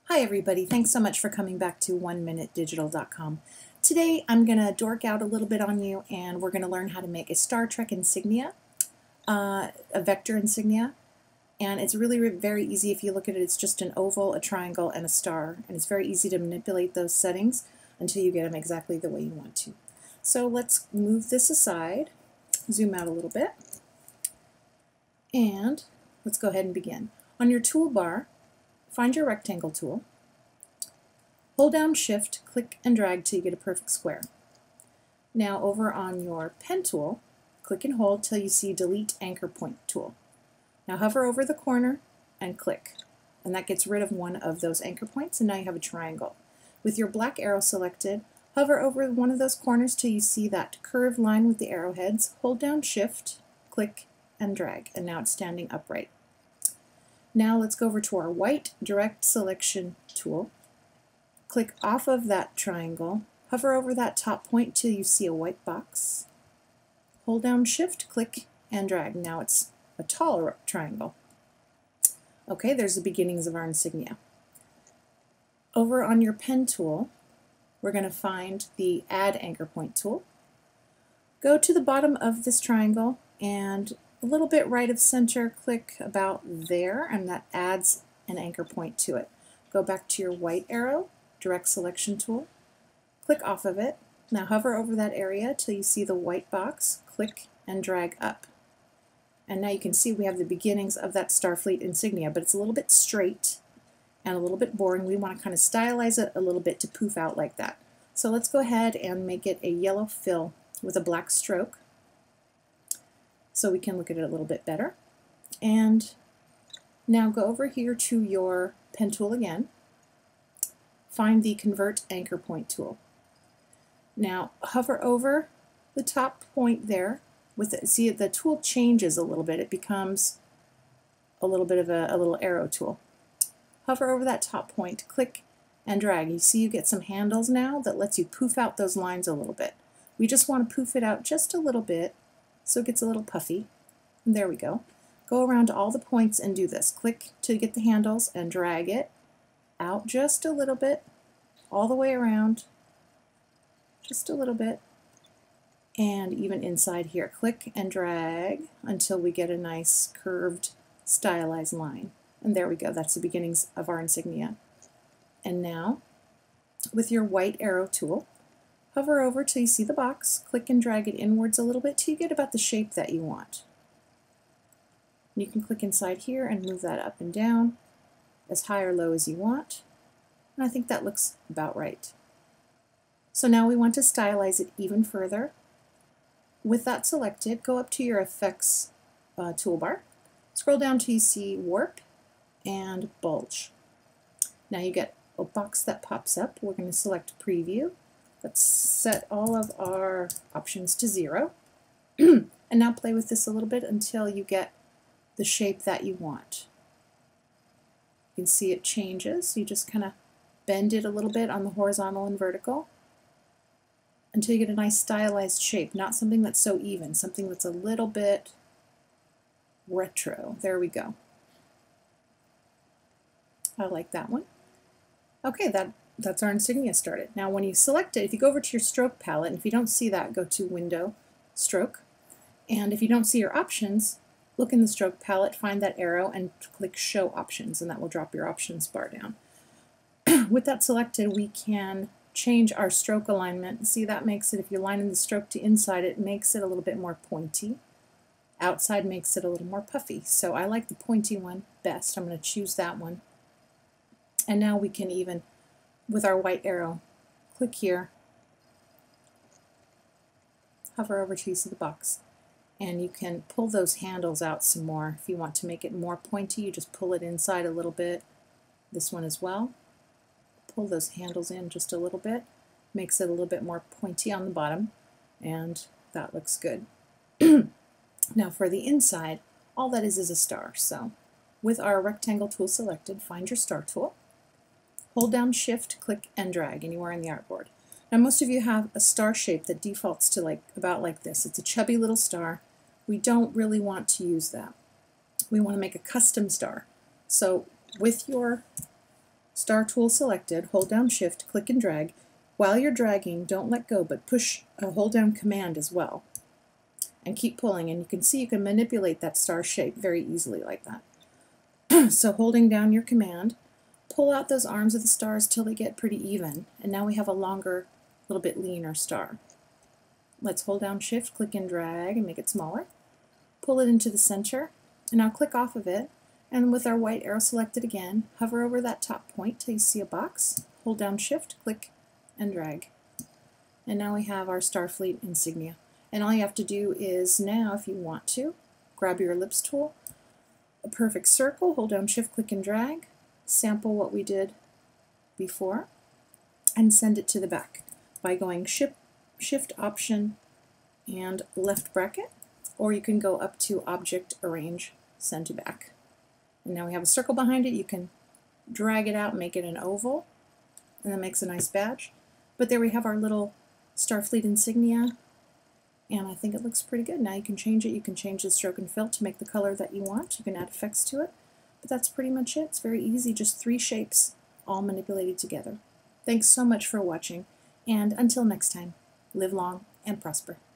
Hi everybody, thanks so much for coming back to 1minutedigital.com. Today I'm going to dork out a little bit on you and we're going to learn how to make a Star Trek insignia, a vector insignia, and it's really very easy. If you look at it, it's just an oval, a triangle, and a star, and it's very easy to manipulate those settings until you get them exactly the way you want to. So let's move this aside, zoom out a little bit, and let's go ahead and begin. On your toolbar, find your rectangle tool, hold down Shift, click and drag till you get a perfect square. Now over on your pen tool, click and hold till you see Delete Anchor Point tool. Now hover over the corner and click, and that gets rid of one of those anchor points, and now you have a triangle. With your black arrow selected, hover over one of those corners till you see that curved line with the arrowheads, hold down Shift, click and drag, and now it's standing upright. Now let's go over to our white direct selection tool. Click off of that triangle, hover over that top point till you see a white box. Hold down Shift, click, and drag. Now it's a tall triangle. Okay, there's the beginnings of our insignia. Over on your pen tool, we're going to find the Add Anchor Point tool. Go to the bottom of this triangle and a little bit right of center, click about there, and that adds an anchor point to it. Go back to your white arrow, direct selection tool, click off of it. Now hover over that area till you see the white box, click and drag up. And now you can see we have the beginnings of that Starfleet insignia, but it's a little bit straight and a little bit boring. We want to kind of stylize it a little bit to poof out like that. So let's go ahead and make it a yellow fill with a black stroke, so we can look at it a little bit better. And now go over here to your pen tool again, find the Convert Anchor Point tool. Now hover over the top point there, with it. See, the tool changes a little bit, it becomes a little bit of a little arrow tool. Hover over that top point, click and drag. You see you get some handles now that lets you poof out those lines a little bit. We just want to poof it out just a little bit so it gets a little puffy. And there we go. Go around all the points and do this. Click to get the handles and drag it out just a little bit, all the way around, just a little bit, and even inside here. Click and drag until we get a nice curved, stylized line. And there we go. That's the beginnings of our insignia. And now, with your white arrow tool, hover over till you see the box, click and drag it inwards a little bit till you get about the shape that you want. You can click inside here and move that up and down as high or low as you want. And I think that looks about right. So now we want to stylize it even further. With that selected, go up to your Effects toolbar, scroll down till you see Warp and Bulge. Now you get a box that pops up. We're going to select Preview. Let's set all of our options to 0. And now play with this a little bit until you get the shape that you want. You can see it changes. You just kind of bend it a little bit on the horizontal and vertical until you get a nice stylized shape, not something that's so even, something that's a little bit retro. There we go. I like that one. Okay, that's our insignia started. Now when you select it, if you go over to your stroke palette, and if you don't see that, go to Window, Stroke, and if you don't see your options, look in the stroke palette, find that arrow, and click Show Options, and that will drop your options bar down. With that selected, we can change our stroke alignment. See, that makes it, if you're lining the stroke to inside, it makes it a little bit more pointy. Outside makes it a little more puffy. So I like the pointy one best. I'm going to choose that one. And now we can even, with our white arrow, click here, hover over till you see the box, and you can pull those handles out some more. If you want to make it more pointy, you just pull it inside a little bit. This one as well. Pull those handles in just a little bit, makes it a little bit more pointy on the bottom, and that looks good. Now for the inside, all that is a star. So with our rectangle tool selected, find your star tool, hold down Shift, click and drag anywhere in the artboard. Now most of you have a star shape that defaults to about like this. It's a chubby little star. We don't really want to use that. We want to make a custom star. So with your Star tool selected, hold down Shift, click and drag. While you're dragging, don't let go, but hold down Command as well. And keep pulling, and you can see you can manipulate that star shape very easily like that. So holding down your Command, pull out those arms of the stars till they get pretty even, and now we have a longer, little bit leaner star. Let's hold down Shift, click and drag, and make it smaller. Pull it into the center, and now click off of it, and with our white arrow selected again, hover over that top point till you see a box, hold down Shift, click, and drag. And now we have our Starfleet Insignia. And all you have to do is now, if you want to, grab your ellipse tool, a perfect circle, hold down Shift, click, and drag, sample what we did before, and send it to the back by going Shift, Option, and left bracket, or you can go up to Object, Arrange, Send to Back. And now we have a circle behind it. You can drag it out, make it an oval, and that makes a nice badge. But there we have our little Starfleet Insignia, and I think it looks pretty good. Now you can change it. You can change the stroke and fill to make the color that you want. You can add effects to it. But that's pretty much it. It's very easy, just 3 shapes all manipulated together. Thanks so much for watching, and until next time, live long and prosper.